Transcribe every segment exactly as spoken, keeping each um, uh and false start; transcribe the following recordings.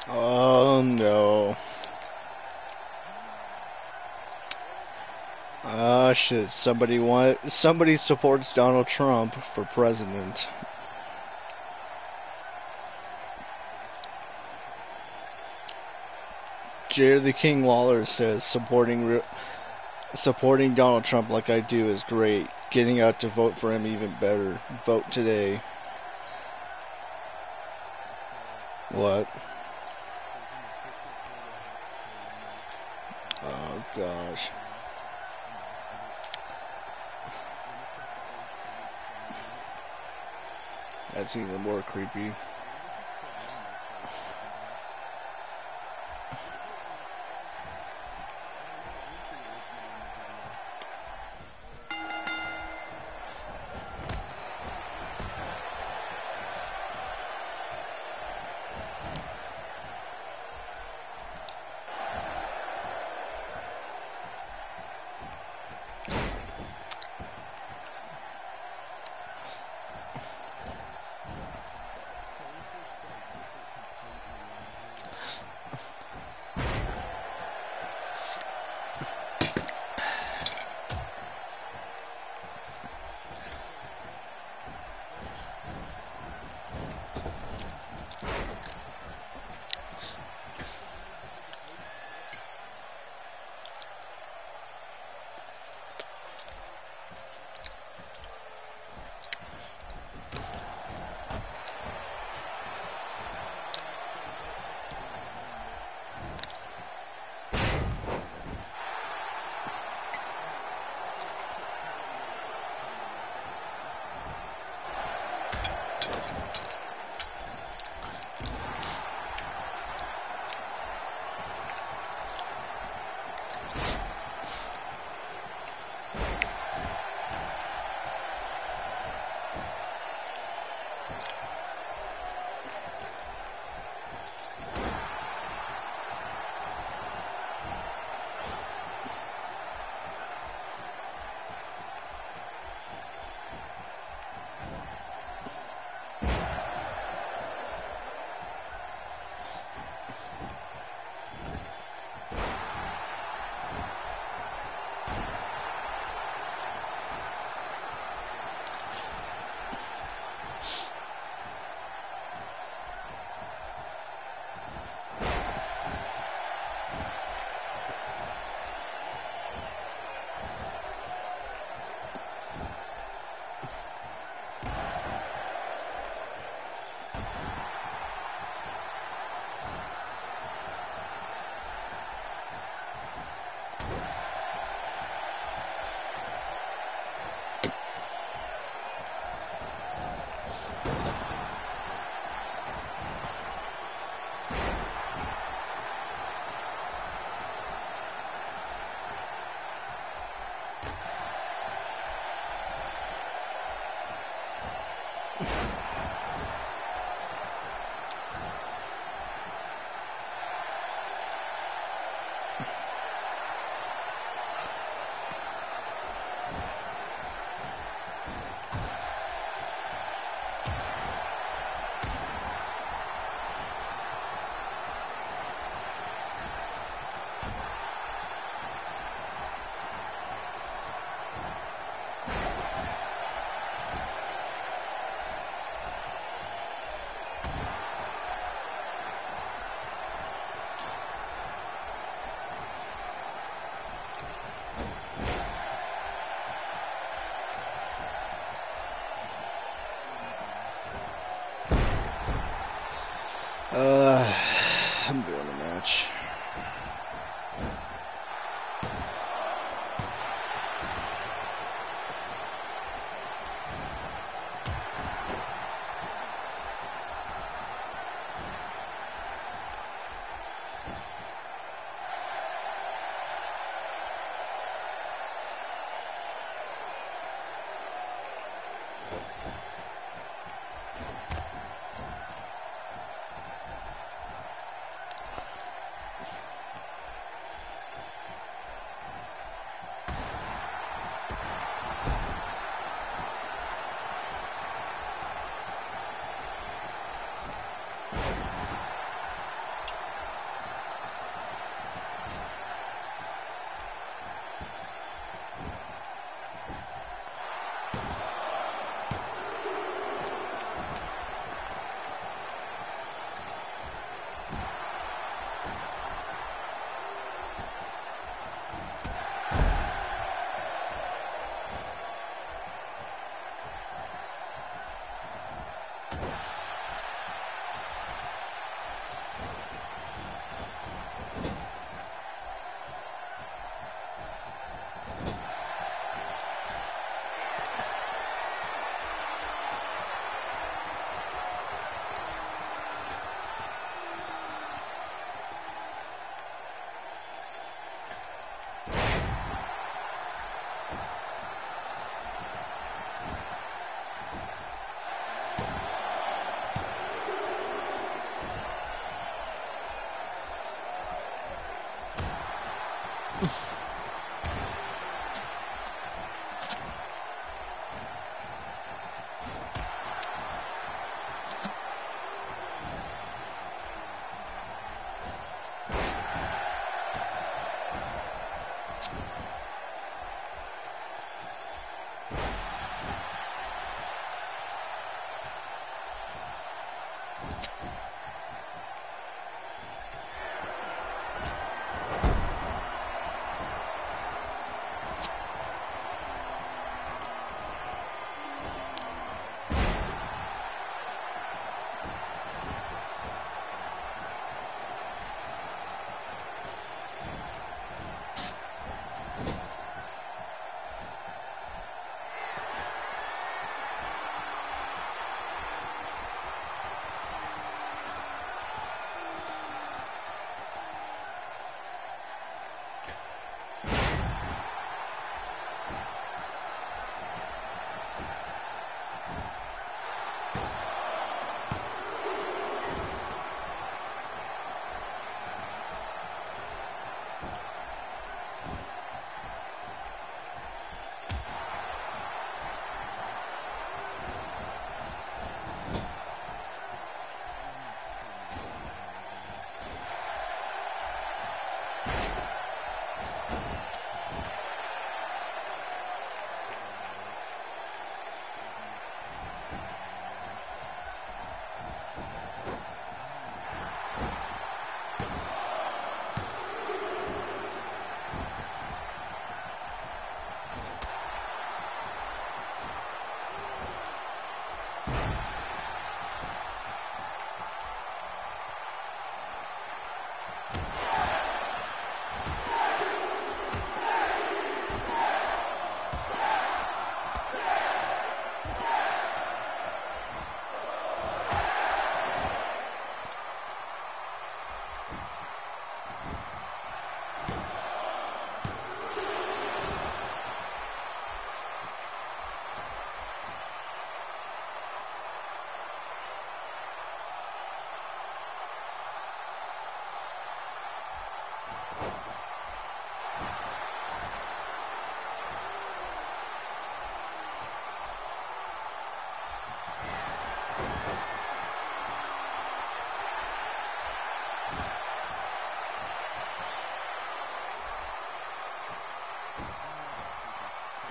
Oh no. Ah shit. Somebody want somebody supports Donald Trump for president. Jared the King Waller says supporting supporting Donald Trump like I do is great. Getting out to vote for him even better. Vote today. What? Oh gosh. That's even more creepy.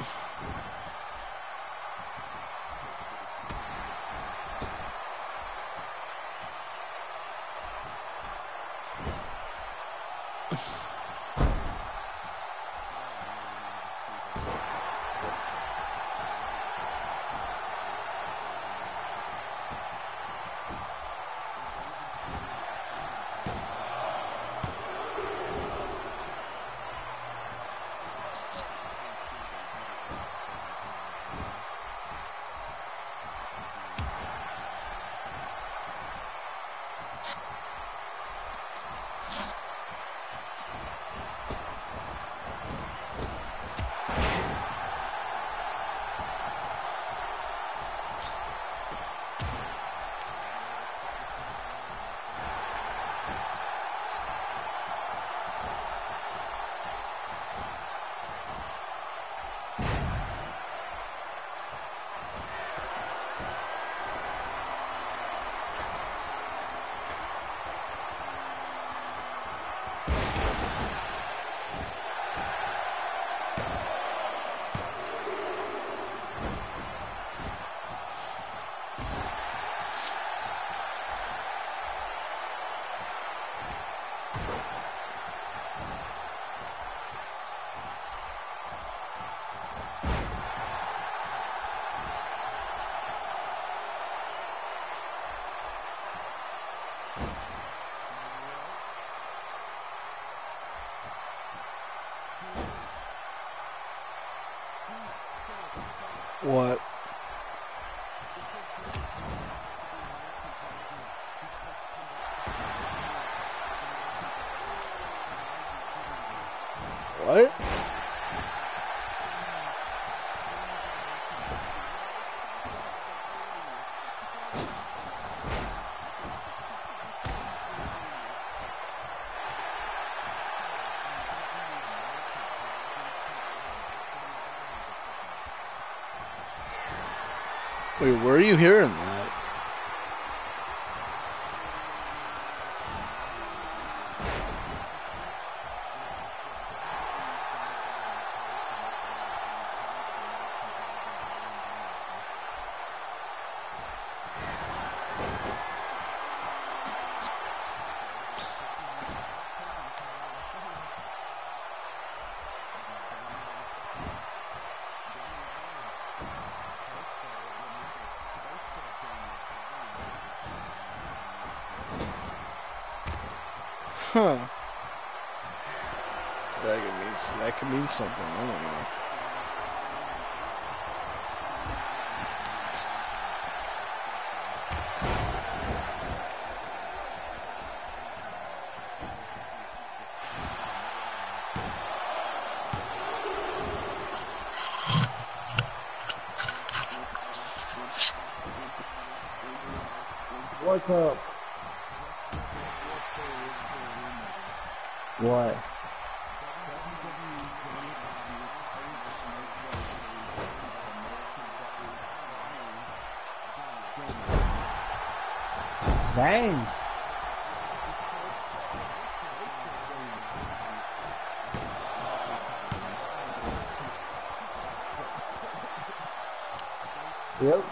What? What? Wait, where are you hearing that? Huh. That could mean, that could mean something. I don't know. What's up? What? Dang. Yep.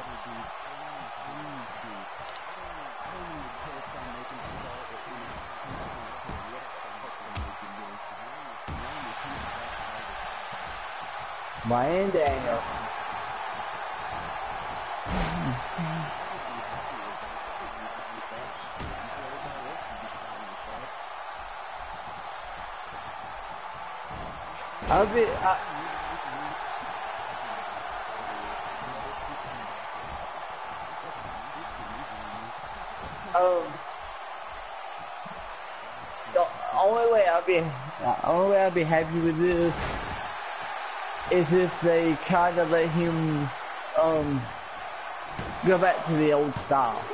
Brian Daniel. I'll be. I, um. The only way I'll be, the only way I'll be happy with this is if they kind of let him, um, go back to the old style.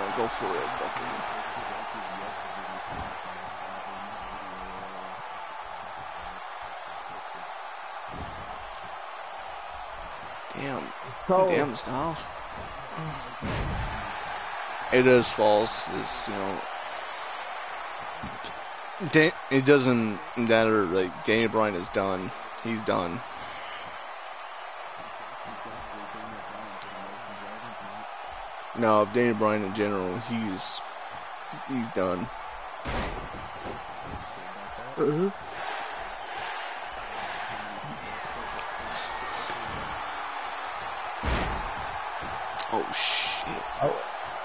Yeah, go for it. Fucking. Damn. So, Damn stuff. It is false. It's, you know. Dan it doesn't matter. Like, Daniel Bryan is done. He's done. No, Daniel Bryan in general, he's he's done. uh-huh. Oh shit. Oh.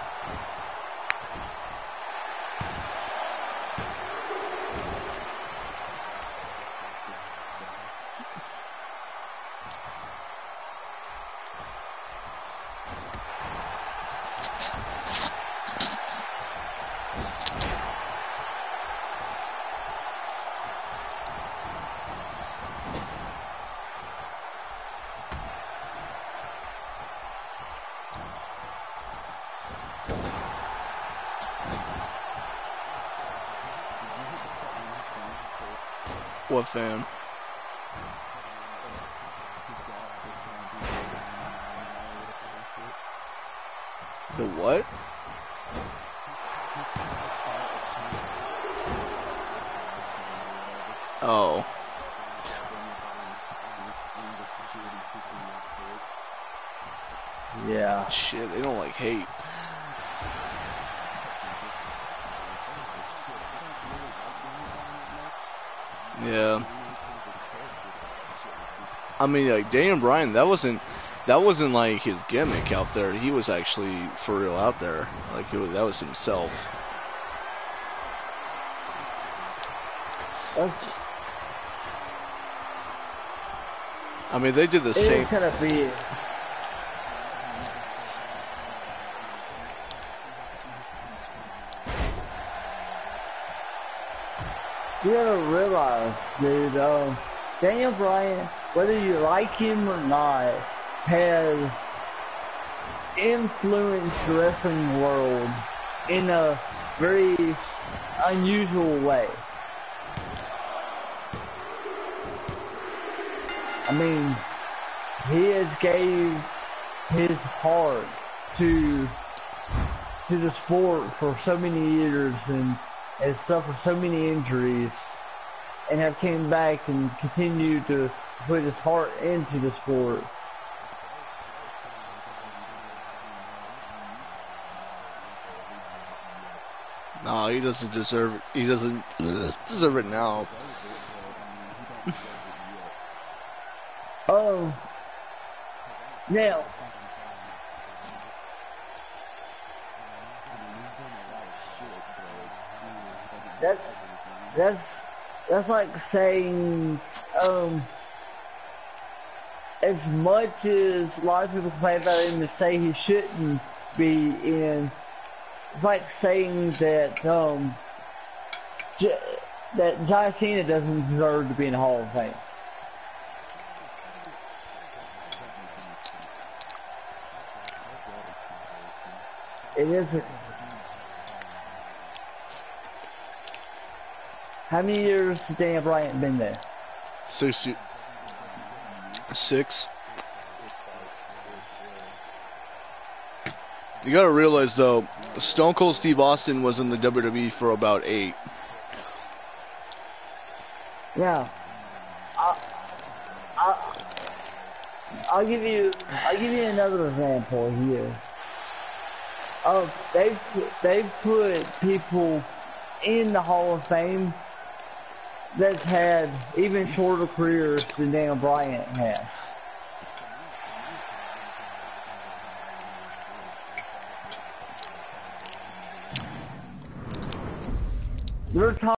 What fan? The what? Oh. Yeah. Shit, they don't like hate. Yeah. I mean, like, Daniel Bryan, that wasn't that wasn't like his gimmick out there. He was actually for real out there. Like, it was, that was himself. That's, I mean, they did the it same. is kind of weird. You gotta realize, dude, um, Daniel Bryan, whether you like him or not, has influenced the wrestling world in a very unusual way. I mean, he has gave his heart to to the sport for so many years and has suffered so many injuries and have came back and continued to put his heart into the sport. No, he doesn't deserve it. He doesn't deserve it now. Oh, now, that's that's that's like saying, um, as much as a lot of people complain about him and say he shouldn't be in, it's like saying that um, J that John Cena doesn't deserve to be in the Hall of Fame. It isn't. How many years has Daniel Bryan been there? Six. Six. You gotta realize though, Stone Cold Steve Austin was in the W W E for about eight. Now, I'll, I'll, I'll give you, I'll give you another example here. Oh, they've they've put people in the Hall of Fame that's had even shorter careers than Daniel Bryan has. They're talking